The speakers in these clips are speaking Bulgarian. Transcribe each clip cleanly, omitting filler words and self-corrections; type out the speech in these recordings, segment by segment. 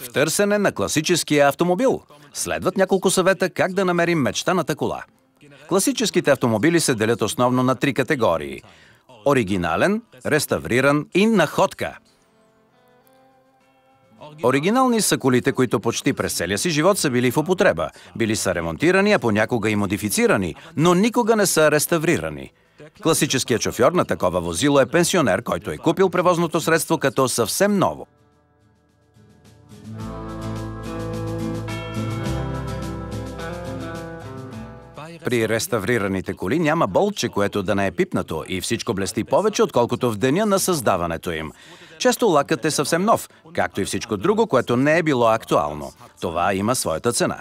В търсене на класическия автомобил. Следват няколко съвета как да намерим мечтаната кола. Класическите автомобили се делят основно на 3 категории. Оригинален, реставриран и находка. Оригинални са колите, които почти през целия си живот са били в употреба. Били са ремонтирани, а понякога и модифицирани, но никога не са реставрирани. Класическият шофьор на такова возило е пенсионер, който е купил превозното средство като съвсем ново. При реставрираните коли няма болтче, което да не е пипнато, и всичко блести повече, отколкото в деня на създаването им. Често лакът е съвсем нов, както и всичко друго, което не е било актуално. Това има своята цена.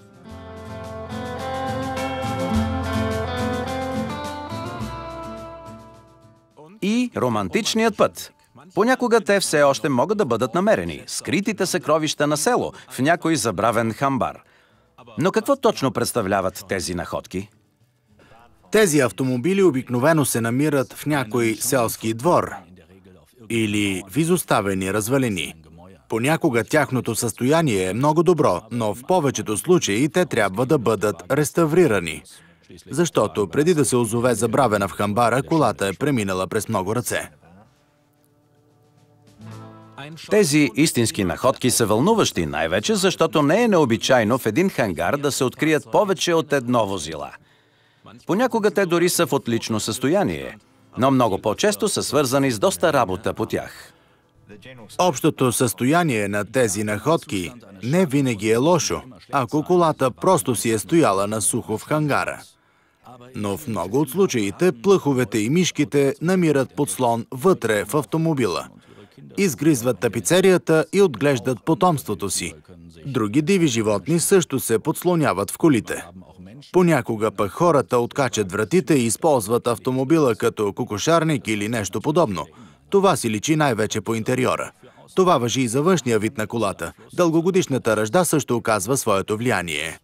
И романтичният път. Понякога те все още могат да бъдат намерени. Скритите съкровища на село, в някой забравен хамбар. Но какво точно представляват тези находки? Тези автомобили обикновено се намират в някой селски двор или в изоставени развалини. Понякога тяхното състояние е много добро, но в повечето случаи те трябва да бъдат реставрирани. Защото преди да се озове забравена в хамбара, колата е преминала през много ръце. Тези истински находки са вълнуващи, най-вече защото не е необичайно в един хангар да се открият повече от едно возила. Понякога те дори са в отлично състояние, но много по-често са свързани с доста работа по тях. Общото състояние на тези находки не винаги е лошо, ако колата просто си е стояла на сухо в хангара. Но в много от случаите плъховете и мишките намират подслон вътре в автомобила. Изгризват тапицерията и отглеждат потомството си. Други диви животни също се подслоняват в колите. Понякога пък хората откачат вратите и използват автомобила като кокошарник или нещо подобно. Това си личи най-вече по интериора. Това важи и за външния вид на колата. Дългогодишната ръжда също оказва своето влияние.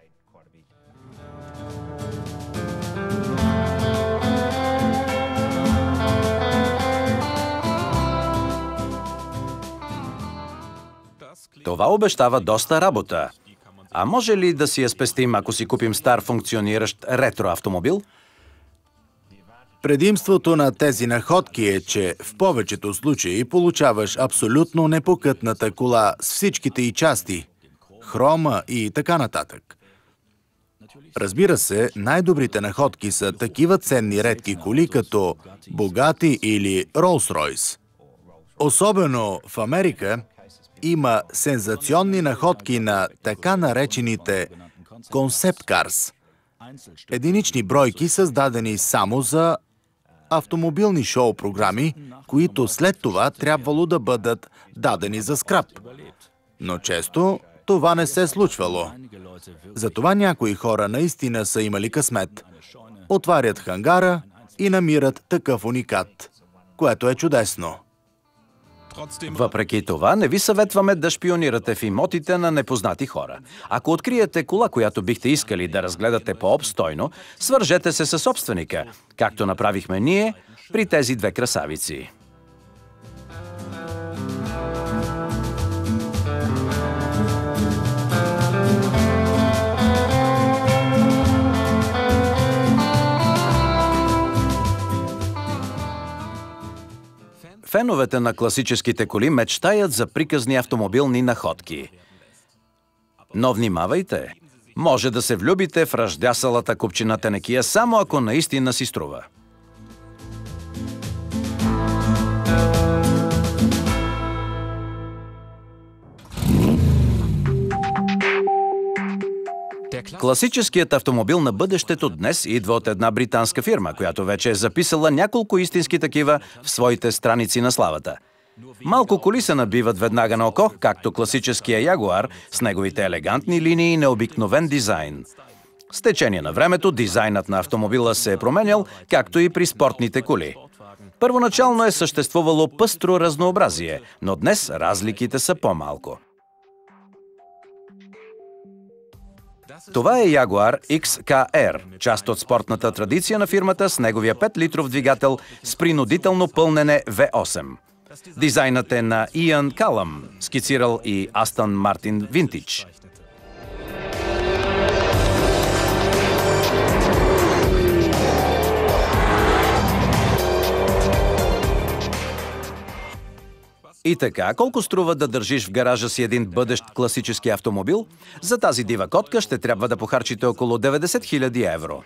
Това обещава доста работа. А може ли да си я спестим, ако си купим стар функциониращ ретро автомобил? Предимството на тези находки е, че в повечето случаи получаваш абсолютно непокътната кола с всичките й части, хрома и така нататък. Разбира се, най-добрите находки са такива ценни редки коли, като Bugatti или Rolls-Royce. Особено в Америка има сензационни находки на така наречените Concept Cars. Единични бройки, създадени само за автомобилни шоу-програми, които след това трябвало да бъдат дадени за скрап. Но често това не се случвало. Затова някои хора наистина са имали късмет. Отварят хангара и намират такъв уникат, което е чудесно. Въпреки това, не ви съветваме да шпионирате в имотите на непознати хора. Ако откриете кола, която бихте искали да разгледате по-обстойно, свържете се със собственика, както направихме ние при тези две красавици. Феновете на класическите коли мечтаят за приказни автомобилни находки. Но внимавайте! Може да се влюбите в ръждясалата купчина тенекия, само ако наистина си струва. Класическият автомобил на бъдещето днес идва от една британска фирма, която вече е записала няколко истински такива в своите страници на славата. Малко коли се набиват веднага на око, както класическия Ягуар с неговите елегантни линии и необикновен дизайн. С течение на времето дизайнът на автомобила се е променял, както и при спортните коли. Първоначално е съществувало пъстро разнообразие, но днес разликите са по-малко. Това е Jaguar XKR, част от спортната традиция на фирмата с неговия 5-литров двигател с принудително пълнене V8. Дизайнът е на Иан Калъм, скицирал и Астън Мартин Винтидж. И така, колко струва да държиш в гаража си един бъдещ класически автомобил? За тази дива котка ще трябва да похарчите около 90 000 евро.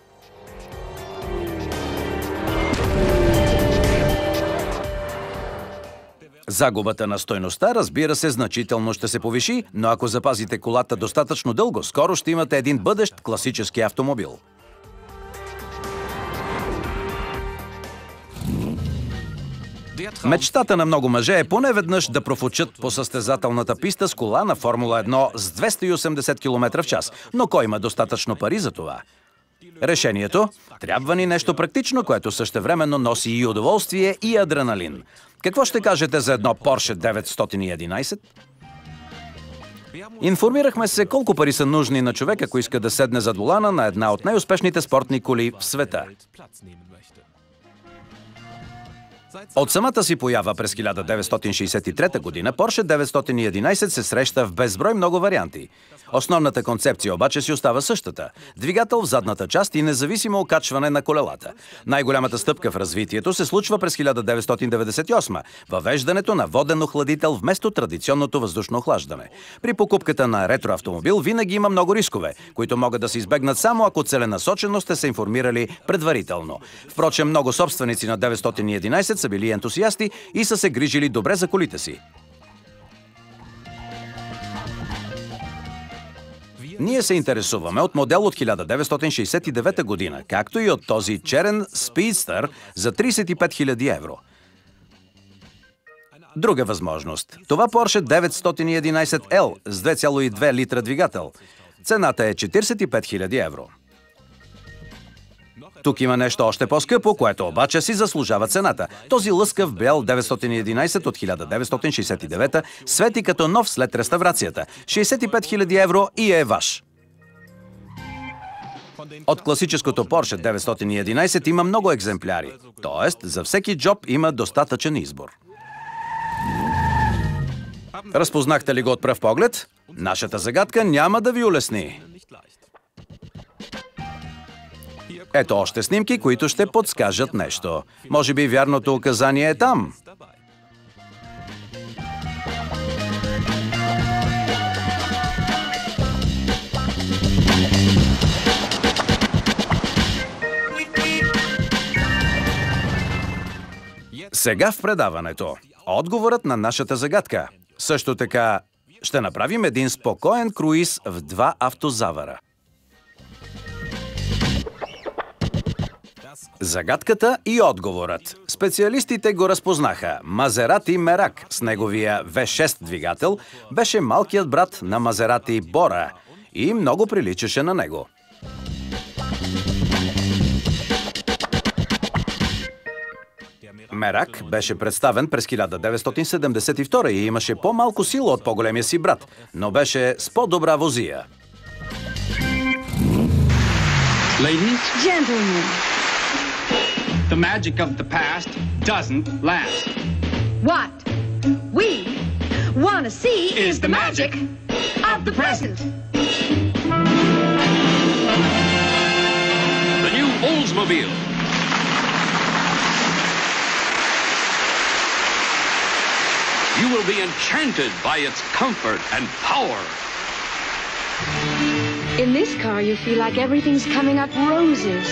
Загубата на стойността, разбира се, значително ще се повиши, но ако запазите колата достатъчно дълго, скоро ще имате един бъдещ класически автомобил. Мечтата на много мъже е поне веднъж да профучат по състезателната писта с кола на Формула 1 с 280 км в час. Но кой има достатъчно пари за това? Решението? Трябва ни нещо практично, което същевременно носи и удоволствие, и адреналин. Какво ще кажете за едно Porsche 911? Информирахме се колко пари са нужни на човек, ако иска да седне зад волана на една от най-успешните спортни коли в света. От самата си поява през 1963 година Porsche 911 се среща в безброй много варианти. Основната концепция обаче си остава същата – двигател в задната част и независимо окачване на колелата. Най-голямата стъпка в развитието се случва през 1998 – въвеждането на воден охладител вместо традиционното въздушно охлаждане. При покупката на ретроавтомобил винаги има много рискове, които могат да се избегнат само ако целенасочено сте се информирали предварително. Впрочем, много собственици на 911 са били ентусиасти и са се грижили добре за колите си. Ние се интересуваме от модел от 1969 година, както и от този черен Speedster за 35 000 евро. Друга възможност. Това Porsche 911L с 2,2 литра двигател. Цената е 45 000 евро. Тук има нещо още по-скъпо, което обаче си заслужава цената. Този лъскав бял 911 от 1969 свети като нов след реставрацията. 65 000 евро и е ваш. От класическото Porsche 911 има много екземпляри. Тоест, за всеки джоб има достатъчен избор. Разпознахте ли го от пръв поглед? Нашата загадка няма да ви улесни. Ето още снимки, които ще подскажат нещо. Може би вярното указание е там. Сега в предаването. Отговорът на нашата загадка. Също така ще направим един спокоен круиз в два автозавара. Загадката и отговорът. Специалистите го разпознаха. Мазерати Мерак с неговия V6 двигател беше малкият брат на Мазерати Бора и много приличаше на него. Мерак беше представен през 1972 и имаше по-малко сила от по-големия си брат, но беше с по-добра возия. Ladies, Gentlemen, the magic of the past doesn't last. what we want to see Is the magic of the present. The new Oldsmobile. You will be enchanted by its comfort and power. In this car, you feel like everything's coming up roses.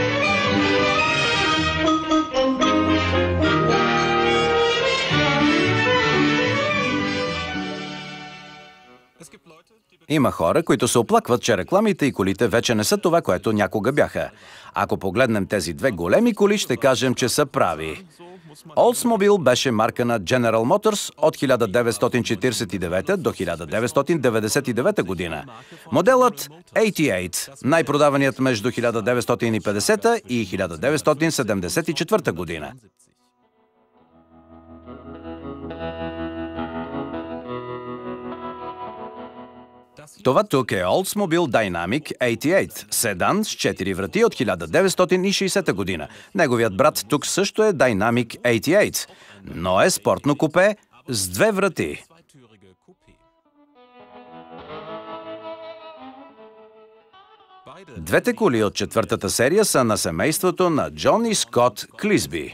Има хора, които се оплакват, че рекламите и колите вече не са това, което някога бяха. Ако погледнем тези две големи коли, ще кажем, че са прави. Oldsmobile беше марка на General Motors от 1949 до 1999 година. Моделът 88, най-продаваният между 1950 и 1974 година. Това тук е Oldsmobile Dynamic 88, седан с 4 врати от 1960 година. Неговият брат тук също е Dynamic 88, но е спортно купе с 2 врати. Двете коли от четвъртата серия са на семейството на Джон и Скот Клисби.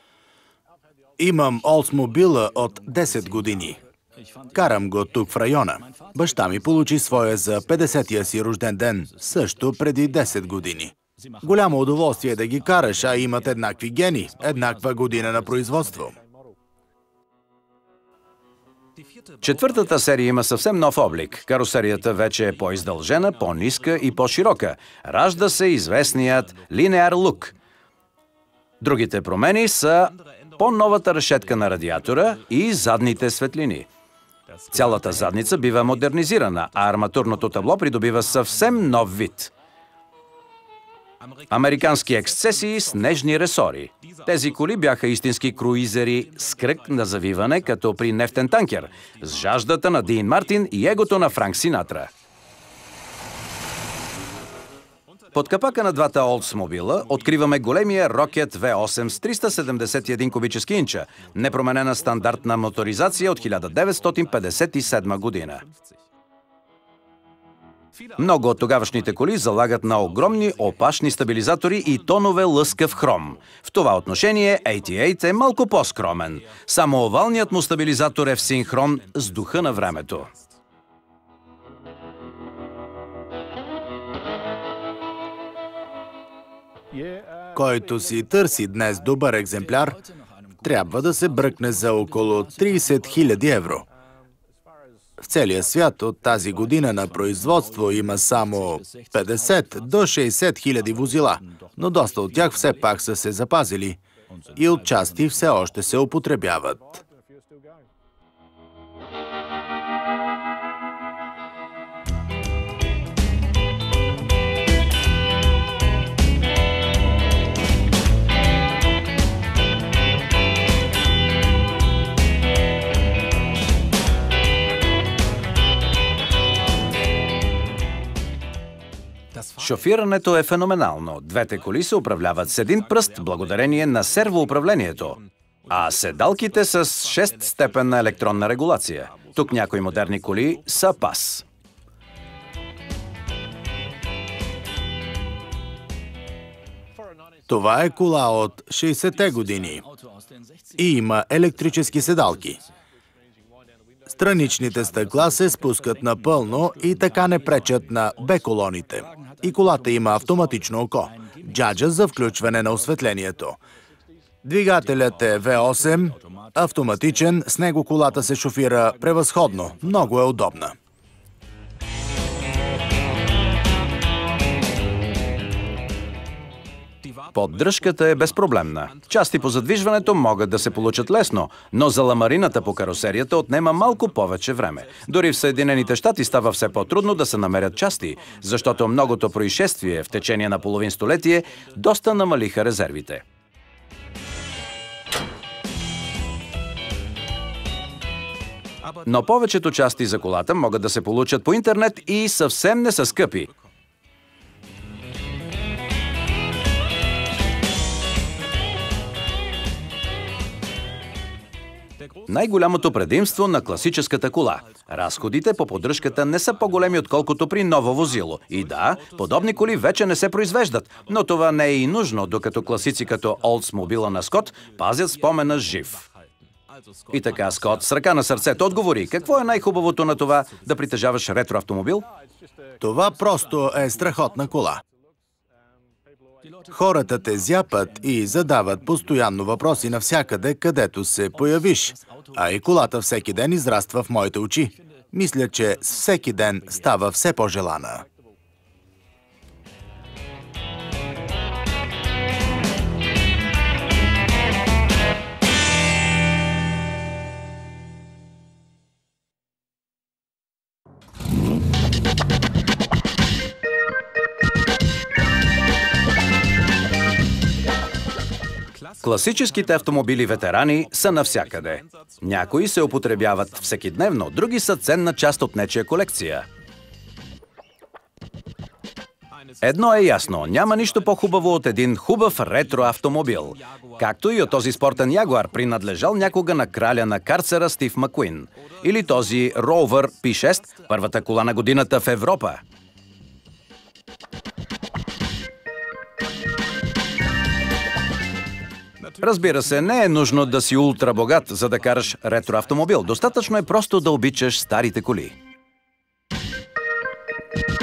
Имам Олдсмобила от 10 години. Карам го тук в района. Баща ми получи своя за 50-я си рожден ден, също преди 10 години. Голямо удоволствие да ги караш, а имат еднакви гени, еднаква година на производство. Четвъртата серия има съвсем нов облик. Каросерията вече е по-издължена, по-ниска и по-широка. Ражда се известният линеар лук. Другите промени са по-новата решетка на радиатора и задните светлини. Цялата задница бива модернизирана, а арматурното табло придобива съвсем нов вид. Американски ексцесии с нежни ресори. Тези коли бяха истински круизери с кръг на завиване, като при нефтен танкер, с жаждата на Дин Мартин и егото на Франк Синатра. Под капака на двата Олдсмобила откриваме големия Rocket V8 с 371 кубически инча, непроменена стандартна моторизация от 1957 година. Много от тогавашните коли залагат на огромни опашни стабилизатори и тонове лъскав хром. В това отношение 88 е малко по-скромен. Само овалният му стабилизатор е в синхрон с духа на времето. Който си търси днес добър екземпляр, трябва да се бръкне за около 30 000 евро. В целия свят от тази година на производство има само 50 до 60 000 возила, но доста от тях все пак са се запазили и отчасти все още се употребяват. Шофирането е феноменално. Двете коли се управляват с един пръст благодарение на сервоуправлението, а седалките с 6-степенна електронна регулация. Тук някои модерни коли са пас. Това е кола от 60-те години и има електрически седалки. Страничните стъкла се спускат напълно и така не пречат на Б-колоните. И колата има автоматично око, джаджа за включване на осветлението. Двигателят е V8, автоматичен, с него колата се шофира превъзходно, много е удобна. Поддръжката е безпроблемна. Части по задвижването могат да се получат лесно, но за ламарината по каросерията отнема малко повече време. Дори в Съединените щати става все по-трудно да се намерят части, защото многото происшествие в течение на половин столетие доста намалиха резервите. Но повечето части за колата могат да се получат по интернет и съвсем не са скъпи. Най-голямото предимство на класическата кола. Разходите по поддръжката не са по-големи, отколкото при ново возило. И да, подобни коли вече не се произвеждат, но това не е и нужно, докато класици като Олдсмобила на Скот пазят спомена жив. И така Скот с ръка на сърцето отговори, какво е най-хубавото на това да притежаваш ретроавтомобил? Това просто е страхотна кола. Хората те зяпат и задават постоянно въпроси навсякъде, където се появиш. А и колата всеки ден израства в моите очи. Мисля, че всеки ден става все по-желана. Класическите автомобили ветерани са навсякъде. Някои се употребяват всекидневно, други са ценна част от нечия колекция. Едно е ясно, няма нищо по-хубаво от един хубав ретро автомобил. Както и от този спортен Ягуар, принадлежал някога на краля на карцера Стив Макуин. Или този Rover P6, първата кола на годината в Европа. Разбира се, не е нужно да си ултрабогат, за да караш ретро автомобил. Достатъчно е просто да обичаш старите коли.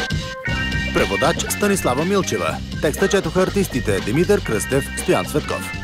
Преводач Станислава Милчева. Текста четоха артистите Димитър Кръстев, Стоян Цветков.